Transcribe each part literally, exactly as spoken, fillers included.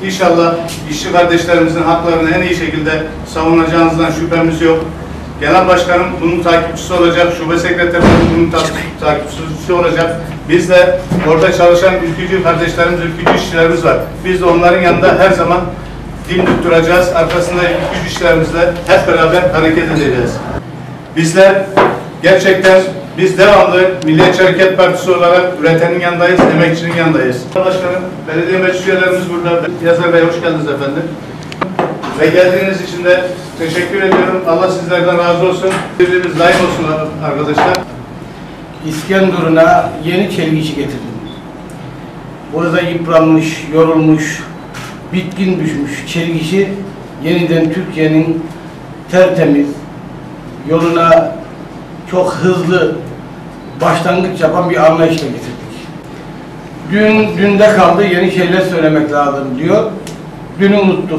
İnşallah işçi kardeşlerimizin haklarını en iyi şekilde savunacağınızdan şüphemiz yok. Genel Başkanım bunun takipçisi olacak, şube sekreterimiz bunun takipçisi olacak. Biz de orada çalışan ülkücü kardeşlerimiz, ülkücü işçilerimiz var. Biz de onların yanında her zaman dimdik duracağız. Arkasında ülkücü işçilerimizle hep beraber hareket edeceğiz. Bizler gerçekten biz devamlı Milliyetçi Hareket Partisi olarak üretenin yanındayız, emekçinin yanındayız. Başkanım, belediye meclis üyelerimiz burada. Yazar Bey hoş geldiniz efendim. Ve geldiğiniz için de teşekkür ediyorum. Allah sizlerden razı olsun. Birliğimiz daim olsun arkadaşlar. İskenderun'a yeni çelgiçi getirdim. Burada yıpranmış, yorulmuş, bitkin düşmüş çelgiçi yeniden Türkiye'nin tertemiz yoluna çok hızlı başlangıç yapan bir anlayışla getirdik. Dün, dünde kaldı, yeni şeyler söylemek lazım diyor. Dünü unuttuk.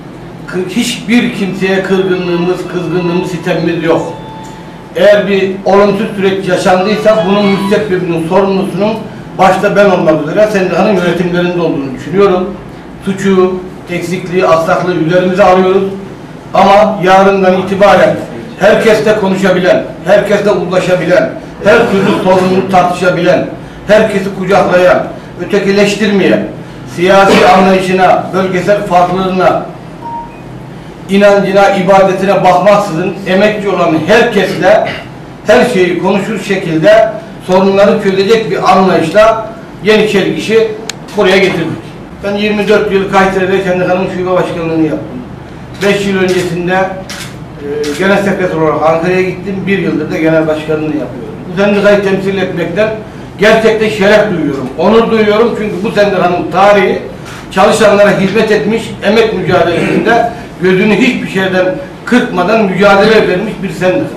Hiçbir kimseye kırgınlığımız, kızgınlığımız, sitemimiz yok. Eğer bir olumsuz süreç yaşandıysa bunun müsebbibinin, sorumlusunun başta ben olmak üzere sendikanın yönetimlerinde olduğunu düşünüyorum. Suçu, eksikliği, aksaklığı üzerimize alıyoruz. Ama yarından itibaren herkesle konuşabilen, herkesle uzlaşabilen, her türlü sorununu tartışabilen, herkesi kucaklayan, ötekileştirmeyen, siyasi anlayışına, bölgesel farklılığına, inancına, ibadetine bakmaksızın emekçi olan herkesle her şeyi konuşur şekilde sorunları çözecek bir anlayışla yeni çelgişi buraya getirdik. Ben yirmi dört yıl Kayseri'de sendikanın şube başkanlığını yaptım. beş yıl öncesinde e, genel sekreter olarak Ankara'ya gittim. bir yıldır da genel başkanlığını yapıyorum. Bu sendikayı temsil etmekten gerçekten şeref duyuyorum, onur duyuyorum. Çünkü bu sendikanın tarihi çalışanlara hizmet etmiş, emek mücadelesinde gözünü hiçbir şeyden kırpmadan mücadele vermiş bir sendika.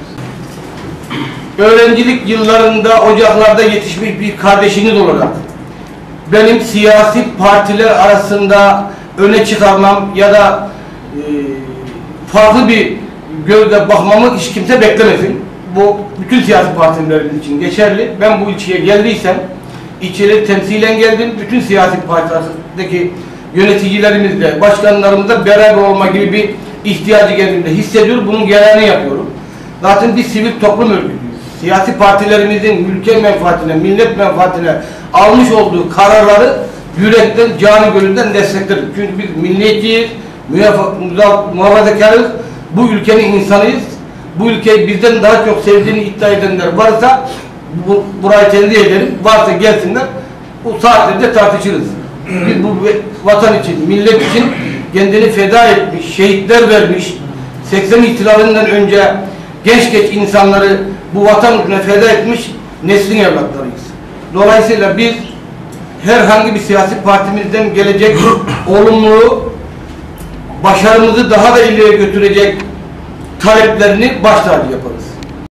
Öğrencilik yıllarında ocaklarda yetişmiş bir kardeşiniz olarak benim siyasi partiler arasında öne çıkarmam ya da e, farklı bir gözle bakmamı hiç kimse beklemesin. Bu bütün siyasi partilerimiz için geçerli. Ben bu ilçeye geldiysem ilçeleri temsilen geldim. Bütün siyasi partilerdeki yöneticilerimizle, başkanlarımızla beraber olma gibi bir ihtiyacı kendimde hissediyorum. Bunun gereğini yapıyorum. Zaten bir sivil toplum örgütüyüz. Siyasi partilerimizin ülke menfaatine, millet menfaatine almış olduğu kararları yürekten, canı gönülden destekleriz. Çünkü biz milliyetçiyiz, muhafazakarız, bu ülkenin insanıyız. Bu ülkeyi bizden daha çok sevdiğini iddia edenler varsa bu, burayı tenzih ederim. Varsa gelsinler, bu saatlerce tartışırız. Biz bu vatan için, millet için kendini feda etmiş, şehitler vermiş, seksen ihtilalinden önce genç genç insanları bu vatan uğruna feda etmiş neslin evlatlarıyız. Dolayısıyla biz herhangi bir siyasi partimizden gelecek olumlu, başarımızı daha da ileriye götürecek taleplerini baş tacı yaparız.